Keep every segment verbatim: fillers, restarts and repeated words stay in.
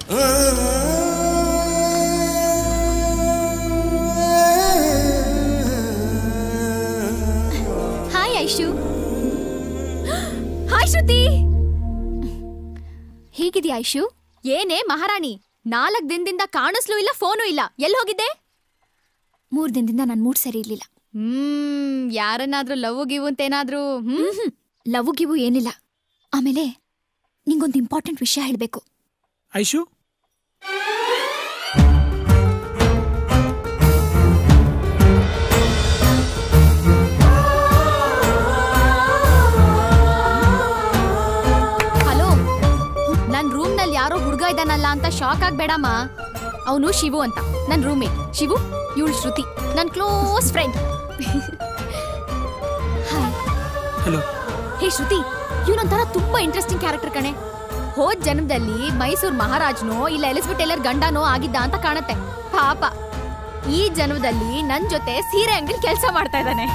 Hi Aishu. Hi ಶ್ರುತಿ. ಹೇಗಿದ್ಯಾ ಐಶು? ಏನೇ ಮಹಾರಾಣಿ, ನಾಲ್ಕು ದಿನದಿಂದ ಕಾಣಿಸ್ಲೂ ಇಲ್ಲ, ಫೋನು ಇಲ್ಲ, ಎಲ್ಲಿ ಹೋಗಿದ್ದೆ? ಮೂರ್ ದಿನದಿಂದ ನನ್ ಮೂಡ್ ಸರಿ ಇರ್ಲಿಲ್ಲ. ಹ್ಮ್ ಯಾರನ್ನಾದ್ರೂ ಲವ್ ಗಿವ್ ಅಂತ ಏನಾದ್ರೂ? ಹ್ಮ್ ಲವ್ ಗಿವ್ ಏನಿಲ್ಲ. ಆಮೇಲೆ ನಿಂಗೊಂದು ಇಂಪಾರ್ಟೆಂಟ್ ವಿಷಯ ಹೇಳ್ಬೇಕು. ಐಶು, ಹಲೋ, ನನ್ ರೂಮ್ ನಲ್ಲಿ ಯಾರೋ ಹುಡುಗ ಇದ್ದಾನಲ್ಲ ಅಂತ ಶಾಕ್ ಆಗ್ಬೇಡಮ್ಮ. ಅವನು ಶಿವು ಅಂತ, ನನ್ ರೂಮೇಟ್. ಶಿವು, ಇವಳು ಶ್ರುತಿ, ನನ್ close friend. Hi. Hello. Hey Shruti, ಇವನೊಂಥರ ತುಂಬಾ ಇಂಟ್ರೆಸ್ಟಿಂಗ್ ಕ್ಯಾರೆಕ್ಟರ್ ಕಣೆ. ಹೋದ್ ಜನ್ಮದಲ್ಲಿ ಮೈಸೂರ್ ಮಹಾರಾಜ್ನೋ ಇಲ್ಲ ಎಲಿಜಬೆತ್ ಟೇಲರ್ ಗಂಡನೋ ಆಗಿದ್ದ ಅಂತ ಕಾಣತ್ತೆ. ಪಾಪ ಈ ಜನ್ಮದಲ್ಲಿ ನನ್ ಜೊತೆ ಸೀರೆ ಅಂಗಡಿ ಕೆಲಸ ಮಾಡ್ತಾ ಇದ್ದಾನೆ.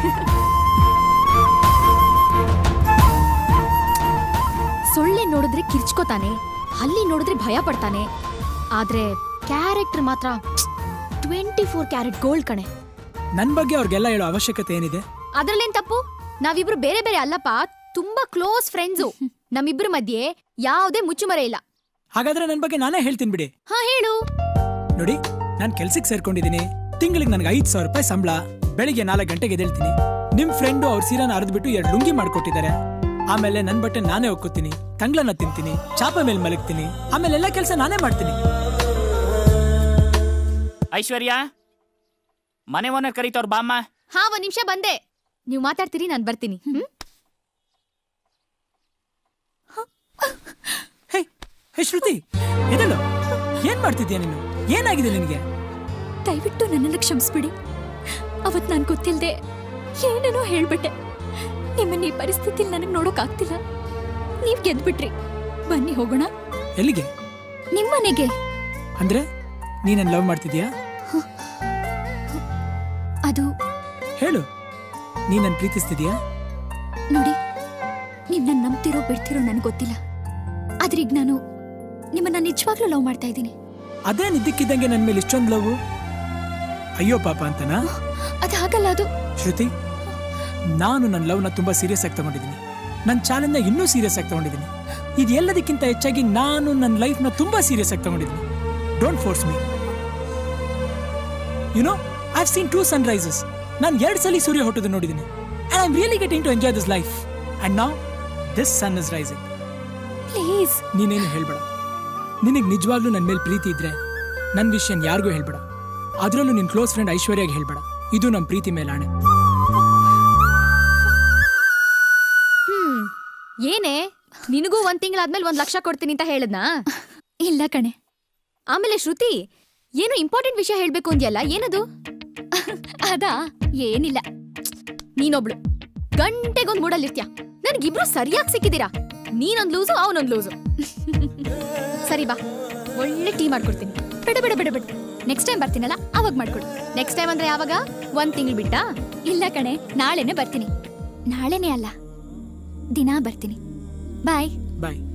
ಸೊಳ್ಳೆ ನೋಡಿದ್ರೆ ಕಿರ್ಚ್ಕೋತಾನೆ, ಹಲ್ಲಿ ನೋಡಿದ್ರೆ ಭಯ ಪಡ್ತಾನೆ. ಆದ್ರೆ ಕ್ಯಾರೆಕ್ಟರ್ ಮಾತ್ರ ಟ್ವೆಂಟಿ ಫೋರ್ ಕ್ಯಾರೆಟ್ ಗೋಲ್ಡ್ ಕಣೆ. ನನ್ ಬಗ್ಗೆ ಅವ್ರಿಗೆಲ್ಲ ಹೇಳೋ ಅವಶ್ಯಕತೆ ಏನಿದೆ? ಅದ್ರಲ್ಲೇನ್ ತಪ್ಪು? ನಾವಿಬ್ರು ಬೇರೆ ಬೇರೆ ಅಲ್ಲಪ್ಪ, ತುಂಬಾ ಕ್ಲೋಸ್ ಫ್ರೆಂಡ್ಸು. ನಮ್ಮಿಬ್ರ ಮಧ್ಯೆ ಯಾವುದೇ ಮುಚ್ಚುಮರೆ ಇಲ್ಲ. ಹಾಗಾದ್ರೆ ನನ್ ಬಗ್ಗೆ ನಾನೇ ಹೇಳ್ತೀನಿ ಬಿಡಿ. ಹಾ ಹೇಳು. ನೋಡಿ, ನಾನ್ ಕೆಲ್ಸಕ್ಕೆ ಸೇರ್ಕೊಂಡಿದ್ದೀನಿ. ತಿಂಗಳಿಗೆ ನನ್ಗೆ ಐದ್ ಸಾವಿರ ರೂಪಾಯಿ ಸಂಬಳ. ಬೆಳಿಗ್ಗೆ ನಾಲ್ಕು ಗಂಟೆಗೆ ಎದ್ದೇಳ್ತೀನಿ. ನಿಮ್ ಫ್ರೆಂಡು ಅವ್ರ ಸೀರೆನ ಅರ್ದ್ಬಿಟ್ಟು ಎರಡು ಲುಂಗಿ ಮಾಡ್ಕೊಟ್ಟಿದ್ದಾರೆ. ಆಮೇಲೆ ನನ್ ಬಟ್ಟೆ ನಾನೇ ಒಕ್ಕೋತೀನಿ, ತಂಗ್ಳನ್ನ ತಿಂತೀನಿ, ಚಾಪ ಮೇಲೆ ಮಲಗ್ತೀನಿ. ಆಮೇಲೆ ಎಲ್ಲಾ ಕೆಲಸ ನಾನೇ ಮಾಡ್ತೀನಿ. ಐಶ್ವರ್ಯ, ಮನೆ ಓನರ್ ಕರೀತವ್ರ ಬಾಮ್ಮ. ಹಾ, ಒಂದ್ ನಿಮಿಷ ಬಂದೆ. ನೀವು ಮಾತಾಡ್ತೀರಿ, ನಾನ್ ಬರ್ತೀನಿ. ಹ್ಮ್. ಹೇ ಶ್ರುತಿ, ಎದಳು, ಏನ್ ಮಾಡ್ತಿದ್ಯಾ ನೀನು? ಏನಾಗಿದೆ ನಿನಗೆ? ದಯವಿಟ್ಟು ನನ್ನನ್ನು ಕ್ಷಮಿಸ್ಬಿಡಿ. ಅವತ್ ನಾನ್ ಗೊತ್ತಿಲ್ದೆ ಏನೇನೋ ಹೇಳ್ಬಿಟ್ಟೆ. ನಿಮ್ಮನ್ನ ಈ ಪರಿಸ್ಥಿತಿಲಿ ನನಗೆ ನೋಡೋಕ್ ಆಗ್ತಿಲ್ಲ. ನೀವ್ ಗೆದ್ಬಿಟ್ರಿ. ಬನ್ನಿ ಹೋಗೋಣ. ಎಲ್ಲಿಗೆ? ನಿಮ್ಮನೆಗೆ. ಅಂದ್ರೆ ನೀನನ್ ಲವ್ ಮಾಡ್ತಿದ್ಯಾ? ಅದು ಹೇಳು, ನೀನನ್ ಪ್ರೀತಿಸ್ತಿದ್ಯಾ? ನೋಡಿ, ನೀವ್ ನನ್ ನಂಬ್ತಿರೋ ಬಿಡ್ತಿರೋ ನನ್ಗೆ ಗೊತ್ತಿಲ್ಲ. ಆದ್ರೆ ಈಗ ನಾನು ನಿಮ್ಮನ್ನ ನಿಜವಾಗ್ಲೂ ಲವ್ ಮಾಡ್ತಾ ಇದ್ದೀನಿ. ಅದೇ ನಿದ್ದಕ್ಕಿದ್ದಂಗೆ ನನ್ ಮೇಲೆ ಇಷ್ಟೊಂದು ಲವ್? ಅಯ್ಯೋ ಪಾಪ ಅಂತನಾ? ಅದಾಗಲ್ಲ. ಅದು ಶ್ರುತಿ, ನಾನು ನನ್ನ ಲವ್ನ ತುಂಬಾ ಸೀರಿಯಸ್ ಆಗಿ ತಗೊಂಡಿದ್ದೀನಿ. ನನ್ನ ಚಾಲೆಂಜ್ ನ ಇನ್ನೂ ಸೀರಿಯಸ್ ಆಗಿ ತಗೊಂಡಿದ್ದೀನಿ. ಇದೆಲ್ಲದಕ್ಕಿಂತ ಹೆಚ್ಚಾಗಿ ನಾನು ನನ್ನ ಲೈಫ್ನ ತುಂಬಾ ಸೀರಿಯಸ್ ಆಗಿ ತಗೊಂಡಿದ್ದೀನಿ. Don't force me. You know, I have seen two sun rises. ನಾನು ಎರಡು ಸಲ ಸೂರ್ಯ ಹುಟ್ಟೋದು ನೋಡಿದ್ದೀನಿ. And I am really getting to enjoy this life. And now this sun is rising. Please ನೀನೇನು ಹೇಳ್ಬೇಡ. ನಿನಗೆ ನಿಜವಾಗ್ಲೂ ನನ್ನ ಮೇಲೆ ಪ್ರೀತಿ ಇದ್ರೆ ನನ್ನ ವಿಷಯ ಯಾರಿಗೂ ಹೇಳ್ಬೇಡ. ಅದರಲ್ಲೂ ನಿನ್ ಕ್ಲೋಸ್ ಫ್ರೆಂಡ್ ಐಶ್ವರ್ಯಾಗೆ ಹೇಳ್ಬೇಡ. ಇದು ನಮ್ಮ ಪ್ರೀತಿ ಮೇಲೆ ಆಣೆ. ಹ್ಮ್ ಏನೇ, ನಿನಗೂ ಒಂದ್ ತಿಂಗಳಾದ್ಮೇಲೆ ಒಂದ್ ಲಕ್ಷ ಕೊಡ್ತೀನಿ ಅಂತ ಹೇಳದ್ನಾ? ಇಲ್ಲ ಕಣೆ. ಆಮೇಲೆ ಶ್ರುತಿ, ಏನು ಇಂಪಾರ್ಟೆಂಟ್ ವಿಷಯ ಹೇಳ್ಬೇಕು ಅಂದ್ಯಲ್ಲ, ಏನದು? ಅದಾ ಏನಿಲ್ಲ. ನೀನೊಬ್ಳು ಗಂಟೆಗೊಂದ್ ಮೂಡಲ್ಲಿರ್ತ್ಯಾ. ನನ್ಗಿಬ್ರು ಸರಿಯಾಗಿ ಸಿಕ್ಕಿದ್ದೀರಾ. ನೀನೊಂದ್ ಲೂಸು, ಅವನೊಂದ್ ಲೂಸು. ಸರಿ ಬಾ, ಒಳ್ಳೆ ಟೀ ಮಾಡ್ಕೊಡ್ತೀನಿ. ಬಿಡ ಬಿಡ ಬಿಡ ಬಿಡ ನೆಕ್ಸ್ಟ್ ಟೈಮ್ ಬರ್ತೀನಲ್ಲ ಅವಾಗ ಮಾಡ್ಕೊಡು. ನೆಕ್ಸ್ಟ್ ಟೈಮ್ ಅಂದ್ರೆ ಯಾವಾಗ? ಒಂದ್ ತಿಂಗಳು ಬಿಟ್ಟಾ? ಇಲ್ಲ ಕಣೆ, ನಾಳೆನೆ ಬರ್ತೀನಿ. ನಾಳೆನೇ ಅಲ್ಲ, ದಿನಾ ಬರ್ತೀನಿ. ಬಾಯ್ ಬಾಯ್.